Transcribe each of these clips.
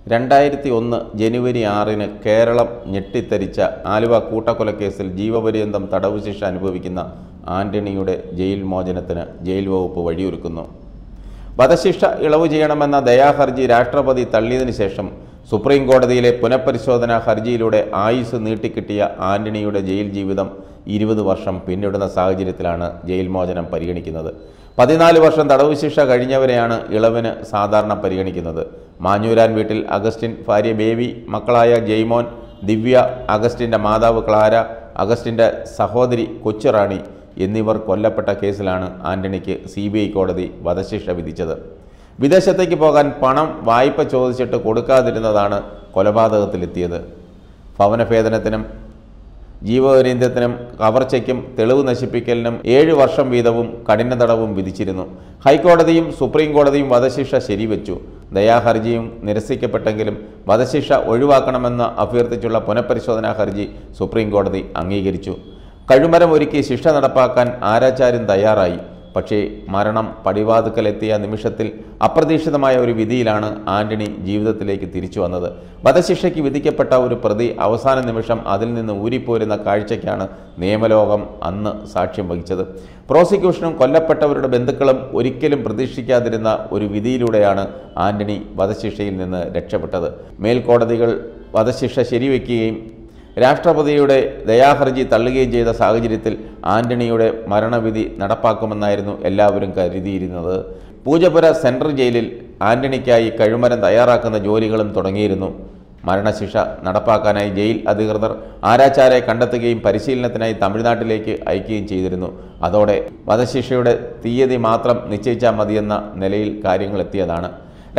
2001 ജനുവരി 6-ന് കേരളം ഞെട്ടിത്തരിച്ച ആലുവ കൂട്ടക്കൊലക്കേസിൽ ജീവപര്യന്തം തടവ് ശിക്ഷ അനുഭവിക്കുന്ന ആന്റണിയുടെ ജയിൽ മോചനത്തിന് ജയിൽ വകുപ്പ് വഴിയൊരുക്കുന്നു. വധശിക്ഷ ഇളവ് ചെയ്യണമെന്ന ദയാഹർജി രാഷ്ട്രപതി തള്ളിയതിനു ശേഷം സുപ്രീം കോടതിയിലെ പുനഃപരിശോധനാ ഹർജിയിലൂടെ ആയുസ് നീട്ടിക്കിട്ടിയ ആന്റണിയുടെ ജയിൽ ജീവിതം 20 വർഷം പിന്നിടുന്ന സാഹചര്യത്തിലാണ് ജയിൽ മോചനം പരിഗണിക്കുന്നത്. 14 വർഷം തടവ് ശിക്ഷ കഴിഞ്ഞവരെയാണ് ഇളവിന് സാധാരണ പരിഗണിക്കുന്നത്. മാഞ്ഞൂരാൻ വീട്ടിൽ അഗസ്റ്റിൻ, ഭാര്യ ബേബി, മക്കളായ ജെയ്മോൻ, ദിവ്യ, അഗസ്റ്റിൻ്റെ മാതാവ് ക്ലാര, അഗസ്റ്റിൻ്റെ സഹോദരി കൊച്ചുറാണി എന്നിവർ കൊല്ലപ്പെട്ട കേസിലാണ് ആന്റണിക്ക് CBI കോടതി വധശിക്ഷ വിധിച്ചത്. വിദേശത്തേക്ക് പോകാൻ പണം വായ്പ ചോദിച്ചിട്ട് കൊടുക്കാതിരുന്നതാണ് കൊലപാതകത്തിലെത്തിയത്. ഭവനഭേദനത്തിനും ജീവപര്യന്തത്തിനും കവർച്ചയ്ക്കും തെളിവ് നശിപ്പിക്കലിനും 7 വർഷം വീതവും കഠിന തടവും വിധിച്ചിരുന്നു. ഹൈക്കോടതിയും സുപ്രീം കോടതിയും വധശിക്ഷ ശരിവെച്ചു. ദയാഹർജിയും നിരസിക്കപ്പെട്ടെങ്കിലും വധശിക്ഷ ഒഴിവാക്കണമെന്ന് അഭ്യർത്ഥിച്ചുള്ള പുനഃപരിശോധനാ ഹർജി സുപ്രീം കോടതി അംഗീകരിച്ചു. കഴുമരം ഒരുക്കി ശിക്ഷ നടപ്പാക്കാൻ ആരാച്ചാര്യൻ തയ്യാറായി. പക്ഷേ മരണം പടിവാതുക്കലെത്തിയ നിമിഷത്തിൽ അപ്രതീക്ഷിതമായ ഒരു വിധിയിലാണ് ആന്റണി ജീവിതത്തിലേക്ക് തിരിച്ചു വന്നത്. വധശിക്ഷയ്ക്ക് വിധിക്കപ്പെട്ട ഒരു പ്രതി അവസാന നിമിഷം അതിൽ നിന്ന് ഊരിപ്പോരുന്ന കാഴ്ചയ്ക്കാണ് നിയമലോകം അന്ന് സാക്ഷ്യം വഹിച്ചത്. പ്രോസിക്യൂഷനും കൊല്ലപ്പെട്ടവരുടെ ബന്ധുക്കളും ഒരിക്കലും പ്രതീക്ഷിക്കാതിരുന്ന ഒരു വിധിയിലൂടെയാണ് ആന്റണി വധശിക്ഷയിൽ നിന്ന് രക്ഷപ്പെട്ടത്. മേൽക്കോടതികൾ വധശിക്ഷ ശരിവെക്കുകയും രാഷ്ട്രപതിയുടെ ദയാഹർജി തള്ളുകയും ചെയ്ത സാഹചര്യത്തിൽ ആന്റണിയുടെ മരണവിധി നടപ്പാക്കുമെന്നായിരുന്നു എല്ലാവരും കരുതിയിരുന്നത്. പൂജപ്പുര സെൻട്രൽ ജയിലിൽ ആന്റണിക്കായി കഴുമരം തയ്യാറാക്കുന്ന ജോലികളും തുടങ്ങിയിരുന്നു. മരണശിക്ഷ നടപ്പാക്കാനായി ജയിൽ അധികൃതർ ആരാച്ചാരെ കണ്ടെത്തുകയും പരിശീലനത്തിനായി തമിഴ്നാട്ടിലേക്ക് അയക്കുകയും ചെയ്തിരുന്നു. അതോടെ വധശിക്ഷയുടെ തീയതി മാത്രം നിശ്ചയിച്ചാൽ മതിയെന്ന നിലയിൽ കാര്യങ്ങൾ എത്തിയതാണ്.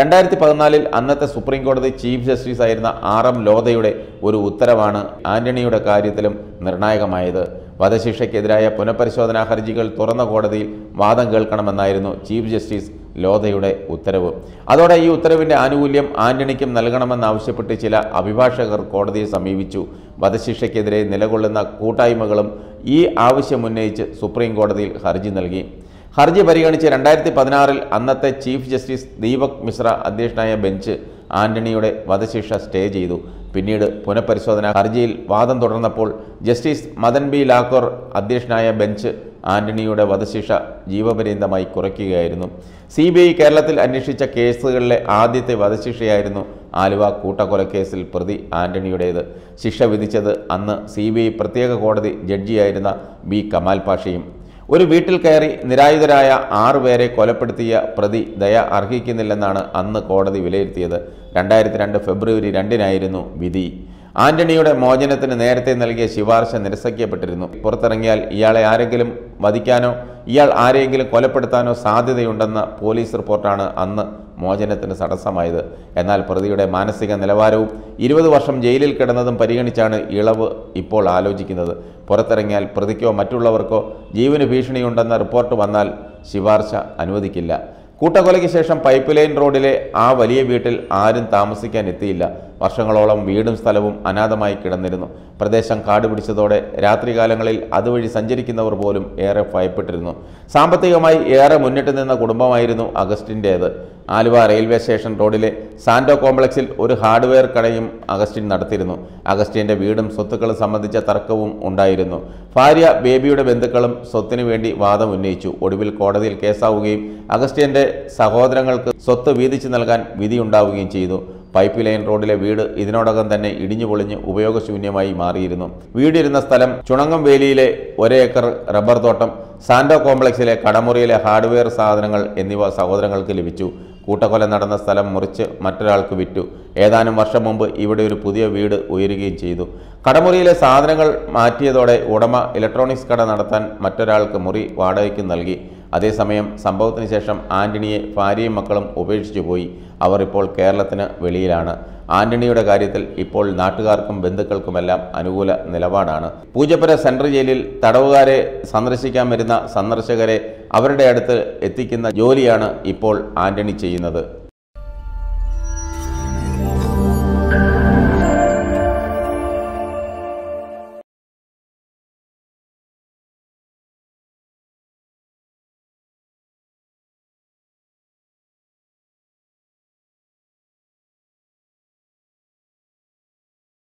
2014 അന്നത്തെ സുപ്രീം കോടതി ചീഫ് ജസ്റ്റിസ് ആയിരുന്ന RM ലോധയുടെ ഒരു ഉത്തരവാണ് ആന്റണിയുടെ കാര്യത്തിലും നിർണായകമായത്. വധശിക്ഷയ്ക്കെതിരായ പുനഃപരിശോധനാ ഹർജികൾ തുറന്ന കോടതിയിൽ വാദം കേൾക്കണമെന്നായിരുന്നു ചീഫ് ജസ്റ്റിസ് ലോധയുടെ ഉത്തരവ്. അതോടെ ഈ ഉത്തരവിൻ്റെ ആനുകൂല്യം ആന്റണിക്കും നൽകണമെന്നാവശ്യപ്പെട്ട് ചില അഭിഭാഷകർ കോടതിയെ സമീപിച്ചു. വധശിക്ഷയ്ക്കെതിരെ നിലകൊള്ളുന്ന കൂട്ടായ്മകളും ഈ ആവശ്യമുന്നയിച്ച് സുപ്രീം കോടതിയിൽ ഹർജി നൽകി. ഹർജി പരിഗണിച്ച് 2016 അന്നത്തെ ചീഫ് ജസ്റ്റിസ് ദീപക് മിശ്ര അധ്യക്ഷനായ ബെഞ്ച് ആന്റണിയുടെ വധശിക്ഷ സ്റ്റേ ചെയ്തു. പിന്നീട് പുനഃപരിശോധനാ ഹർജിയിൽ വാദം തുടർന്നപ്പോൾ ജസ്റ്റിസ് മദൻ ബി ലാക്കോർ അധ്യക്ഷനായ ബെഞ്ച് ആന്റണിയുടെ വധശിക്ഷ ജീവപര്യന്തമായി കുറയ്ക്കുകയായിരുന്നു. CBI കേരളത്തിൽ അന്വേഷിച്ച കേസുകളിലെ ആദ്യത്തെ വധശിക്ഷയായിരുന്നു ആലുവ കൂട്ടക്കൊലക്കേസിൽ പ്രതി ആന്റണിയുടേത്. ശിക്ഷ വിധിച്ചത് അന്ന് CBI പ്രത്യേക കോടതി ജഡ്ജിയായിരുന്ന B കമാൽ പാഷയും. ഒരു വീട്ടിൽ കയറി നിരായുധരായ 6 പേരെ കൊലപ്പെടുത്തിയ പ്രതി ദയ അർഹിക്കുന്നില്ലെന്നാണ് അന്ന് കോടതി വിലയിരുത്തിയത്. 2002 ഫെബ്രുവരി 2-നായിരുന്നു വിധി. ആന്റണിയുടെ മോചനത്തിന് നേരത്തെ നൽകിയ ശുപാർശ നിരസിക്കപ്പെട്ടിരുന്നു. പുറത്തിറങ്ങിയാൽ ഇയാളെ ആരെങ്കിലും വധിക്കാനോ ഇയാൾ ആരെയെങ്കിലും കൊലപ്പെടുത്താനോ സാധ്യതയുണ്ടെന്ന പോലീസ് റിപ്പോർട്ടാണ് അന്ന് മോചനത്തിന് തടസ്സമായത്. എന്നാൽ പ്രതിയുടെ മാനസിക നിലവാരവും 20 വർഷം ജയിലിൽ കിടന്നതും പരിഗണിച്ചാണ് ഇളവ് ഇപ്പോൾ ആലോചിക്കുന്നത്. പുറത്തിറങ്ങിയാൽ പ്രതിക്കോ മറ്റുള്ളവർക്കോ ജീവന് ഭീഷണിയുണ്ടെന്ന റിപ്പോർട്ട് വന്നാൽ ശുപാർശ അനുവദിക്കില്ല. കൂട്ടക്കൊലയ്ക്ക് ശേഷം പൈപ്പ് ലൈൻ റോഡിലെ ആ വലിയ വീട്ടിൽ ആരും താമസിക്കാൻ എത്തിയില്ല. വർഷങ്ങളോളം വീടും സ്ഥലവും അനാഥമായി കിടന്നിരുന്നു. പ്രദേശം കാട് പിടിച്ചതോടെ രാത്രികാലങ്ങളിൽ അതുവഴി സഞ്ചരിക്കുന്നവർ പോലും ഏറെ ഭയപ്പെട്ടിരുന്നു. സാമ്പത്തികമായി ഏറെ മുന്നിട്ട് നിന്ന കുടുംബമായിരുന്നു അഗസ്റ്റിൻ്റേത്. ആലുവ റെയിൽവേ സ്റ്റേഷൻ റോഡിലെ സാൻഡോ കോംപ്ലക്സിൽ ഒരു ഹാർഡ്വെയർ കടയും അഗസ്റ്റിൻ നടത്തിയിരുന്നു. അഗസ്റ്റിൻ്റെ വീടും സ്വത്തുക്കളും സംബന്ധിച്ച തർക്കവും ഉണ്ടായിരുന്നു. ഭാര്യ ബേബിയുടെ ബന്ധുക്കളും സ്വത്തിനു വേണ്ടി വാദം ഉന്നയിച്ചു. ഒടുവിൽ കോടതിയിൽ കേസാവുകയും അഗസ്റ്റിൻ്റെ സഹോദരങ്ങൾക്ക് സ്വത്ത് വീതിച്ചു നൽകാൻ വിധിയുണ്ടാവുകയും ചെയ്തു. പൈപ്പ് ലൈൻ റോഡിലെ വീട് ഇതിനോടകം തന്നെ ഇടിഞ്ഞു പൊളിഞ്ഞ് ഉപയോഗശൂന്യമായി മാറിയിരുന്നു. വീടിരുന്ന സ്ഥലം, ചുണങ്ങം വേലിയിലെ 1 ഏക്കർ റബ്ബർ തോട്ടം, സാൻഡോ കോംപ്ലക്സിലെ കടമുറിയിലെ ഹാർഡ്വെയർ സാധനങ്ങൾ എന്നിവ സഹോദരങ്ങൾക്ക് ലഭിച്ചു. കൂട്ടക്കൊല നടന്ന സ്ഥലം മുറിച്ച് മറ്റൊരാൾക്ക് വിറ്റു. ഏതാനും വർഷം മുമ്പ് ഇവിടെ ഒരു പുതിയ വീട് ഉയരുകയും ചെയ്തു. കടമുറിയിലെ സാധനങ്ങൾ മാറ്റിയതോടെ ഉടമ ഇലക്ട്രോണിക്സ് കട നടത്താൻ മറ്റൊരാൾക്ക് മുറി വാടകയ്ക്ക് നൽകി. അതേസമയം സംഭവത്തിന് ശേഷം ആന്റണിയെ ഭാര്യയും മക്കളും ഉപേക്ഷിച്ചു പോയി. അവർ ഇപ്പോൾ കേരളത്തിന് വെളിയിലാണ്. ആന്റണിയുടെ കാര്യത്തിൽ ഇപ്പോൾ നാട്ടുകാർക്കും ബന്ധുക്കൾക്കുമെല്ലാം അനുകൂല നിലപാടാണ്. പൂജപ്പുര സെൻട്രൽ ജയിലിൽ തടവുകാരെ സന്ദർശിക്കാൻ വരുന്ന സന്ദർശകരെ അവരുടെ അടുത്ത് എത്തിക്കുന്ന ജോലിയാണ് ഇപ്പോൾ ആന്റണി ചെയ്യുന്നത്.